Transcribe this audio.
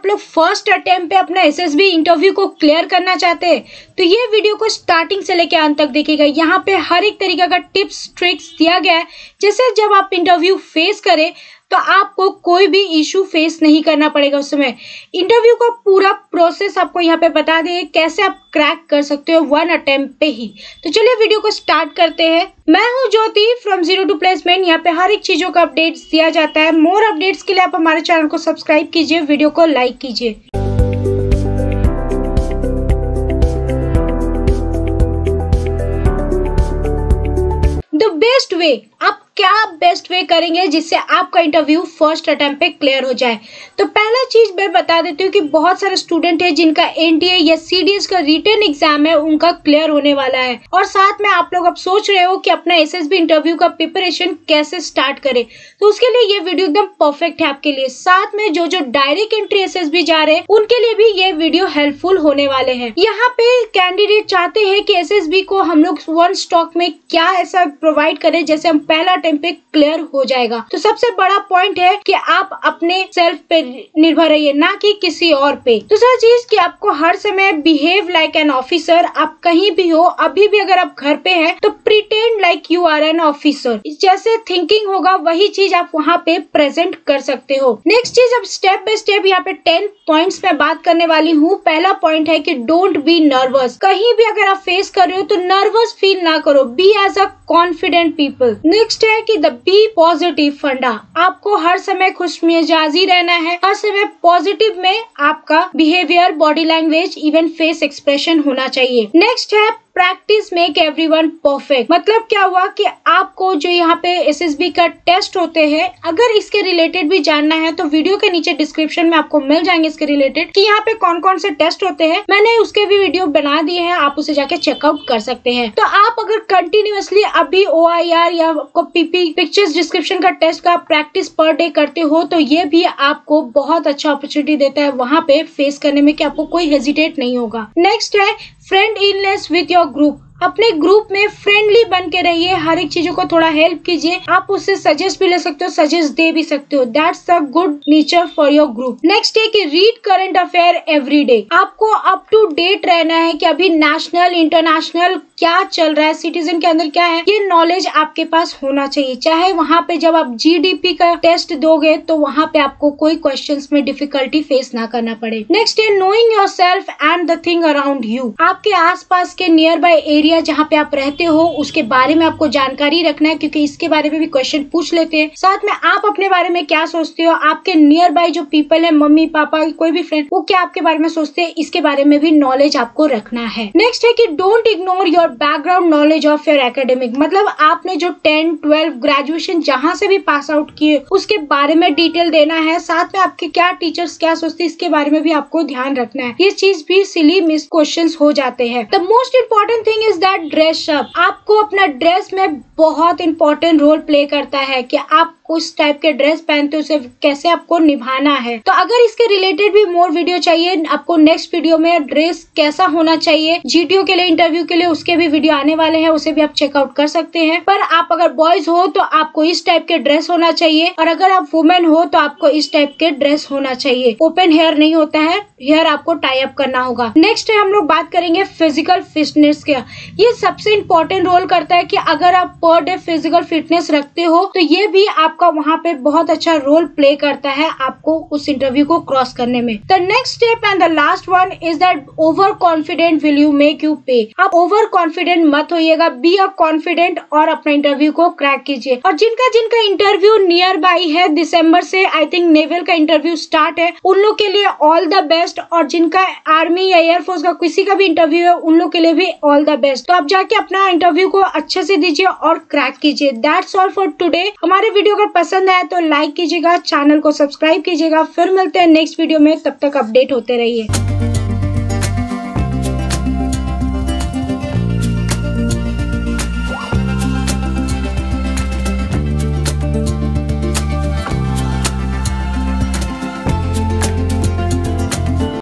आप लोग first attempt पे अपना एसएसबी इंटरव्यू को क्लियर करना चाहते हैं तो ये वीडियो को स्टार्टिंग से लेकर अंत तक देखिएगा। यहाँ पे हर एक तरीके का टिप्स ट्रिक्स दिया गया है, जैसे जब आप इंटरव्यू फेस करें तो आपको कोई भी इशू फेस नहीं करना पड़ेगा। उस समय इंटरव्यू का पूरा प्रोसेस आपको यहाँ पे बता देंगे, कैसे आप क्रैक कर सकते हो वन अटेम्प्ट पे ही। तो चलिए वीडियो को स्टार्ट करते हैं। मैं हूँ Jyoti from zero to placement. यहाँ पे हर एक चीजों का अपडेट्स दिया जाता है। मोर अपडेट्स के लिए आप हमारे चैनल को सब्सक्राइब कीजिए, वीडियो को लाइक कीजिए। द बेस्ट वे, आप क्या बेस्ट वे करेंगे जिससे आपका इंटरव्यू फर्स्ट अटेम्प्ट पे क्लियर हो जाए। तो पहला चीज मैं बता देती हूँ कि बहुत सारे स्टूडेंट है जिनका एनडीए या सीडीएस का रिटन एग्जाम है, उनका क्लियर होने वाला है और साथ में आप लोग अब सोच रहे हो कि अपना एसएसबी इंटरव्यू का प्रिपरेशन कैसे स्टार्ट करें, तो उसके लिए ये वीडियो एकदम परफेक्ट है आपके लिए। साथ में जो डायरेक्ट एंट्री एसएसबी जा रहे हैं उनके लिए भी ये वीडियो हेल्पफुल होने वाले हैं। यहाँ पे कैंडिडेट चाहते हैं कि एसएसबी को हम लोग वन स्टॉक में क्या ऐसा प्रोवाइड करें जैसे हम पहला अटेम्प्ट पे क्लियर हो जाएगा। तो सबसे बड़ा पॉइंट है कि आप अपने सेल्फ पे निर्भर रहिए, ना कि किसी और पे। दूसरा चीज कि आपको हर समय बिहेव लाइक एन ऑफिसर। आप कहीं भी हो, अभी भी अगर आप घर पे हैं तो pretend like you are an officer. जैसे थिंकिंग होगा वही चीज आप वहाँ पे प्रेजेंट कर सकते हो। नेक्स्ट चीज, अब स्टेप बाय स्टेप यहाँ पे 10 पॉइंट्स में बात करने वाली हूँ। पहला पॉइंट है कि डोंट बी नर्वस। कहीं भी अगर आप फेस कर रहे हो तो नर्वस फील ना करो, be as a confident people. Next है कि द बी पॉजिटिव फंडा। आपको हर समय खुश मिजाजी रहना है, हर समय पॉजिटिव में आपका behaviour, body language, even face expression होना चाहिए। नेक्स्ट है प्रैक्टिस मेक एवरीवन परफेक्ट। मतलब क्या हुआ कि आपको जो यहाँ पे एसएसबी का टेस्ट होते हैं, अगर इसके रिलेटेड भी जानना है तो वीडियो के नीचे डिस्क्रिप्शन में आपको मिल जाएंगे इसके रिलेटेड कि यहाँ पे कौन कौन से टेस्ट होते हैं। मैंने उसके भी वीडियो बना दिए हैं, आप उसे जाके चेकआउट कर सकते हैं। तो आप अगर कंटिन्यूअसली अभी OIR या पीपी पिक्चर्स डिस्क्रिप्शन का टेस्ट का प्रैक्टिस पर डे करते हो तो ये भी आपको बहुत अच्छा अपॉर्चुनिटी देता है वहाँ पे फेस करने में, कि आपको कोई हेजिटेट नहीं होगा। नेक्स्ट है friendliness with your group. अपने ग्रुप में फ्रेंडली बन के रहिए, हर एक चीजों को थोड़ा हेल्प कीजिए। आप उससे सजेस्ट भी ले सकते हो, सजेस्ट दे भी सकते हो। That's a good nature for your group. Next है कि read current affair every day. आपको अप टू डेट रहना है कि अभी नेशनल इंटरनेशनल क्या चल रहा है, सिटीजन के अंदर क्या है, ये नॉलेज आपके पास होना चाहिए। चाहे वहाँ पे जब आप GDP का टेस्ट दोगे तो वहाँ पे आपको कोई क्वेश्चंस में डिफिकल्टी फेस ना करना पड़े। नेक्स्ट है knowing yourself and the thing around you. आपके आसपास के नियर बाय एरिया जहाँ पे आप रहते हो उसके बारे में आपको जानकारी रखना है, क्योंकि इसके बारे में भी क्वेश्चन पूछ लेते हैं। साथ में आप अपने बारे में क्या सोचते हो, आपके नियर बाय जो पीपल है, मम्मी पापा, कोई भी फ्रेंड, वो क्या आपके बारे में सोचते हैं, इसके बारे में भी नॉलेज आपको रखना है। नेक्स्ट है कि don't ignore your background knowledge of your academic. मतलब आपने जो 10, 12 ग्रेजुएशन जहाँ से भी पास आउट किए उसके बारे में डिटेल देना है। साथ में आपके क्या टीचर्स क्या सोचते हैं इसके बारे में भी आपको ध्यान रखना है। ये चीज भी सिली मिस क्वेश्चंस हो जाते हैं। The most important thing is that dress up. आपको अपना ड्रेस में बहुत इंपॉर्टेंट रोल प्ले करता है कि आप उस टाइप के ड्रेस पहनते हो, उसे कैसे आपको निभाना है। तो अगर इसके रिलेटेड भी मोर वीडियो चाहिए आपको, नेक्स्ट वीडियो में ड्रेस कैसा होना चाहिए GTO के लिए, इंटरव्यू के लिए, उसके भी वीडियो आने वाले हैं, उसे भी आप चेकआउट कर सकते हैं। पर आप अगर बॉयज हो तो आपको इस टाइप के ड्रेस होना चाहिए, और अगर आप वुमेन हो तो आपको इस टाइप के ड्रेस होना चाहिए। ओपन हेयर नहीं होता है, हेयर आपको टाई अप करना होगा। नेक्स्ट है हम लोग बात करेंगे फिजिकल फिटनेस का। ये सबसे इम्पोर्टेंट रोल करता है कि अगर आप पर डे फिजिकल फिटनेस रखते हो तो ये भी आपका वहाँ पे बहुत अच्छा रोल प्ले करता है आपको उस इंटरव्यू को क्रॉस करने में। The next step and the last one is that over confident will you make you pay. आप ओवर कॉन्फिडेंट मत होइएगा, बी अ कॉन्फिडेंट और अपना इंटरव्यू को क्रैक कीजिए। और जिनका जिनका इंटरव्यू नियर बाई है, दिसंबर से आई थिंक नेवल का इंटरव्यू स्टार्ट है, उन लोग के लिए ऑल द बेस्ट। और जिनका आर्मी या एयरफोर्स का किसी का भी इंटरव्यू है उन लोग के लिए भी ऑल द बेस्ट। तो आप जाके अपना इंटरव्यू को अच्छे से दीजिए और क्रैक कीजिए। That's all for today. हमारे वीडियो अगर पसंद आए तो लाइक कीजिएगा, चैनल को सब्सक्राइब कीजिएगा। फिर मिलते हैं नेक्स्ट वीडियो में, तब तक अपडेट होते रहिए।